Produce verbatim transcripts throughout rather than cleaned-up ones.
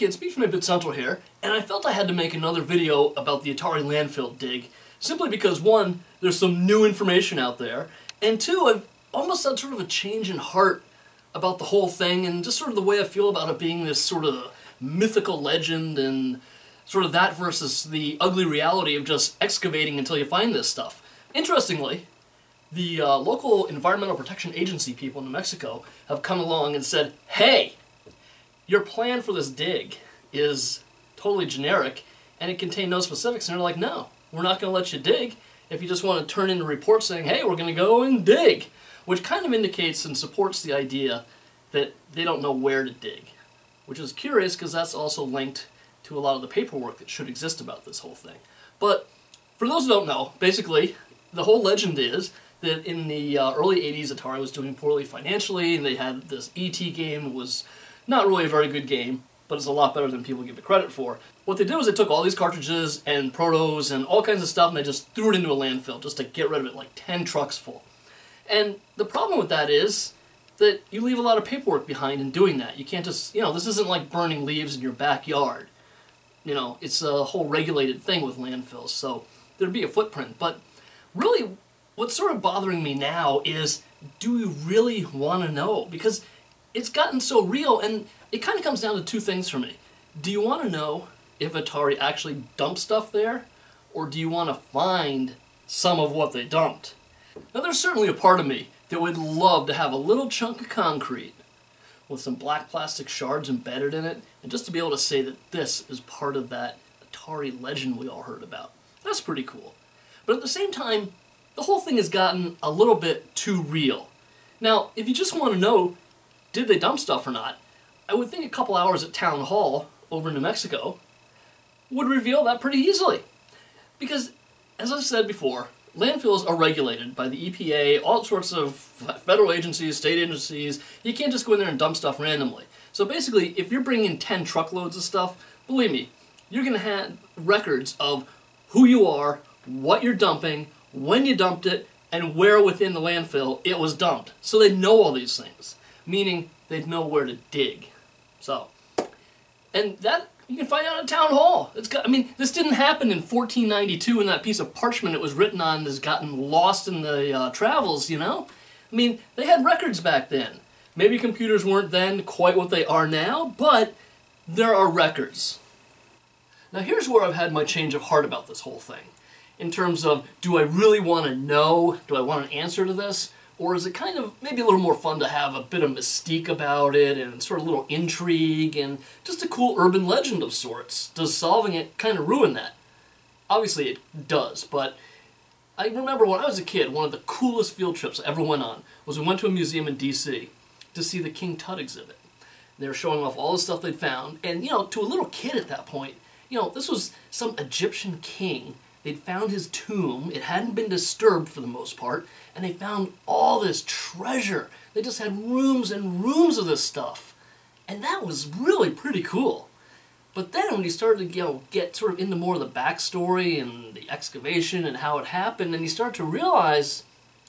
kids, Pete from eight bit Central here, and I felt I had to make another video about the Atari landfill dig, simply because one, there's some new information out there, and two, I've almost had sort of a change in heart about the whole thing, and just sort of the way I feel about it being this sort of mythical legend, and sort of that versus the ugly reality of just excavating until you find this stuff. Interestingly, the uh, local Environmental Protection Agency people in New Mexico have come along and said, hey, your plan for this dig is totally generic and it contained no specifics, and they're like, no, we're not going to let you dig if you just want to turn in a report saying, hey, we're going to go and dig, which kind of indicates and supports the idea that they don't know where to dig, which is curious because that's also linked to a lot of the paperwork that should exist about this whole thing. But for those who don't know, basically, the whole legend is that in the uh, early eighties, Atari was doing poorly financially, and they had this E T game that was not really a very good game, but it's a lot better than people give it credit for. What they did was they took all these cartridges and protos and all kinds of stuff, and they just threw it into a landfill just to get rid of it, like ten trucks full. And the problem with that is that you leave a lot of paperwork behind in doing that. You can't just, you know, this isn't like burning leaves in your backyard. You know, it's a whole regulated thing with landfills, so there'd be a footprint. But really, what's sort of bothering me now is, do you really want to know? Because it's gotten so real, and it kind of comes down to two things for me. Do you want to know if Atari actually dumped stuff there, or do you want to find some of what they dumped? Now, there's certainly a part of me that would love to have a little chunk of concrete with some black plastic shards embedded in it, and just to be able to say that this is part of that Atari legend we all heard about. That's pretty cool. But at the same time, the whole thing has gotten a little bit too real. Now, if you just want to know, did they dump stuff or not, I would think a couple hours at Town Hall over in New Mexico would reveal that pretty easily. Because, as I've said before, landfills are regulated by the E P A, all sorts of federal agencies, state agencies. You can't just go in there and dump stuff randomly. So basically, if you're bringing in ten truckloads of stuff, believe me, you're going to have records of who you are, what you're dumping, when you dumped it, and where within the landfill it was dumped. So they know all these things, meaning they'd know where to dig. So, and that you can find out at Town Hall. It's got, I mean, this didn't happen in fourteen ninety-two, and that piece of parchment it was written on has gotten lost in the uh, travels, you know? I mean, they had records back then. Maybe computers weren't then quite what they are now, but there are records. Now here's where I've had my change of heart about this whole thing. In terms of, do I really want to know? Do I want an answer to this? Or is it kind of maybe a little more fun to have a bit of mystique about it and sort of a little intrigue and just a cool urban legend of sorts? Does solving it kind of ruin that? Obviously it does, but I remember when I was a kid, one of the coolest field trips I ever went on was we went to a museum in D C to see the King Tut exhibit. They were showing off all the stuff they'd found, and you know, to a little kid at that point, you know, this was some Egyptian king. They'd found his tomb, it hadn't been disturbed for the most part, and they found all this treasure. They just had rooms and rooms of this stuff. And that was really pretty cool. But then when you started to, you know, get sort of into more of the backstory and the excavation and how it happened, and you start to realize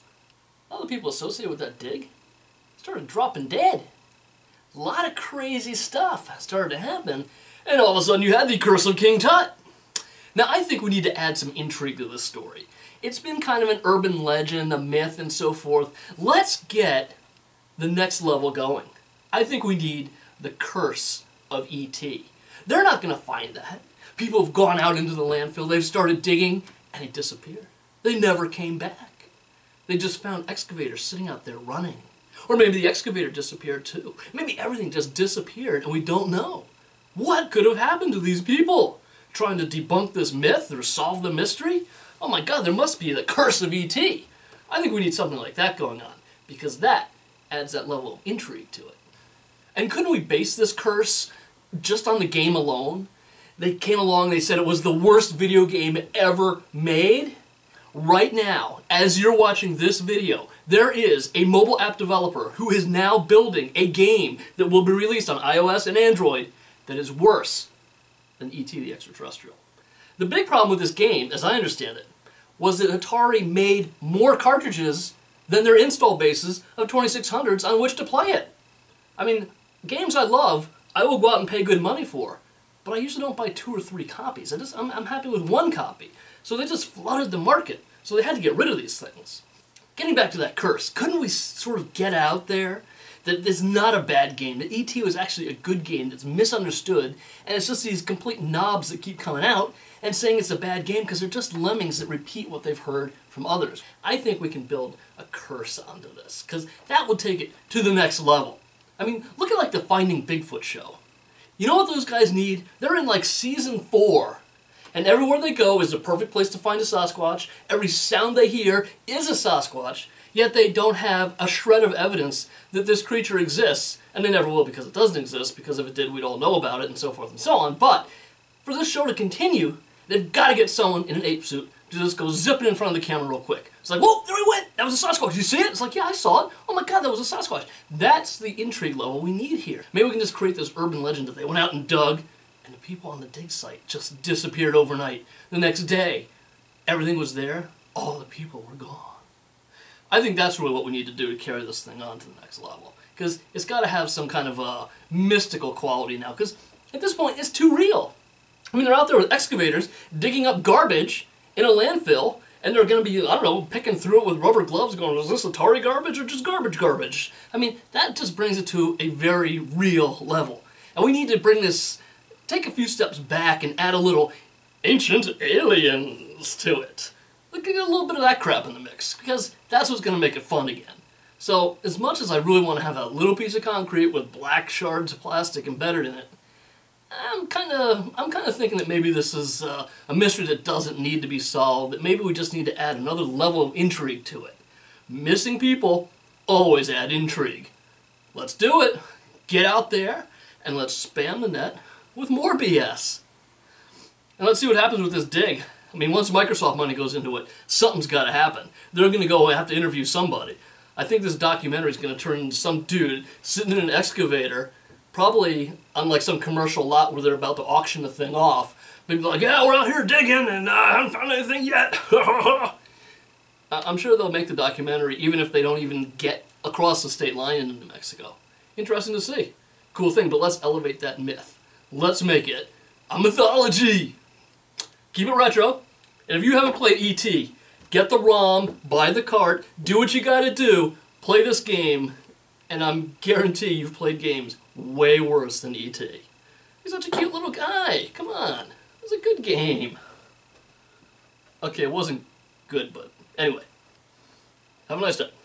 all the people associated with that dig started dropping dead. A lot of crazy stuff started to happen, and all of a sudden you had the Curse of King Tut. Now, I think we need to add some intrigue to this story. It's been kind of an urban legend, a myth, and so forth. Let's get the next level going. I think we need the Curse of E T They're not going to find that. People have gone out into the landfill, they've started digging, and it disappeared. They never came back. They just found excavators sitting out there running. Or maybe the excavator disappeared too. Maybe everything just disappeared and we don't know. What could have happened to these people? Trying to debunk this myth or solve the mystery? Oh my god, there must be the Curse of E T I think we need something like that going on, because that adds that level of intrigue to it. And couldn't we base this curse just on the game alone? They came along, they said it was the worst video game ever made. Right now, as you're watching this video, there is a mobile app developer who is now building a game that will be released on iOS and Android that is worse than E T the Extraterrestrial. The big problem with this game, as I understand it, was that Atari made more cartridges than their install bases of twenty-six hundreds on which to play it. I mean, games I love, I will go out and pay good money for. but I usually don't buy two or three copies. I just, I'm, I'm happy with one copy. So they just flooded the market, so they had to get rid of these things. Getting back to that Curse, couldn't we sort of get out there that it's not a bad game, that E T was actually a good game that's misunderstood, and it's just these complete knobs that keep coming out and saying it's a bad game because they're just lemmings that repeat what they've heard from others. I think we can build a Curse onto this, because that will take it to the next level. I mean, look at like the Finding Bigfoot show. You know what those guys need? They're in like season four. And everywhere they go is the perfect place to find a Sasquatch. Every sound they hear is a Sasquatch, yet they don't have a shred of evidence that this creature exists, and they never will because it doesn't exist, because if it did, we'd all know about it, and so forth and so on. But for this show to continue, they've got to get someone in an ape suit to just go zipping in front of the camera real quick. It's like, whoa, there he went! That was a Sasquatch. Did you see it? It's like, yeah, I saw it. Oh my god, that was a Sasquatch. That's the intrigue level we need here. Maybe we can just create this urban legend that they went out and dug, and the people on the dig site just disappeared overnight. The next day, everything was there, all the people were gone. I think that's really what we need to do to carry this thing on to the next level. Because it's got to have some kind of uh, mystical quality now, because at this point, it's too real. I mean, they're out there with excavators digging up garbage in a landfill, and they're going to be, I don't know, picking through it with rubber gloves going, is this Atari garbage or just garbage garbage? I mean, that just brings it to a very real level. And we need to bring this, take a few steps back and add a little ancient aliens to it. Let's get a little bit of that crap in the mix, because that's what's going to make it fun again. So, as much as I really want to have that little piece of concrete with black shards of plastic embedded in it, I'm kind of I'm kind of thinking that maybe this is uh, a mystery that doesn't need to be solved, that maybe we just need to add another level of intrigue to it. Missing people always add intrigue. Let's do it. Get out there, and let's spam the net with more B S. And let's see what happens with this dig. I mean, once Microsoft money goes into it, something's got to happen. They're going to go have to interview somebody. I think this documentary is going to turn into some dude sitting in an excavator, probably on like some commercial lot where they're about to auction the thing off. Maybe like, yeah, we're out here digging and uh, I haven't found anything yet. I'm sure they'll make the documentary even if they don't even get across the state line into New Mexico. Interesting to see. Cool thing, but let's elevate that myth. Let's make it a mythology. Keep it retro. And if you haven't played E T, get the ROM, buy the cart, do what you gotta do, play this game, and I'm guarantee you've played games way worse than E T. He's such a cute little guy. Come on. It was a good game. Okay, it wasn't good, but anyway. Have a nice day.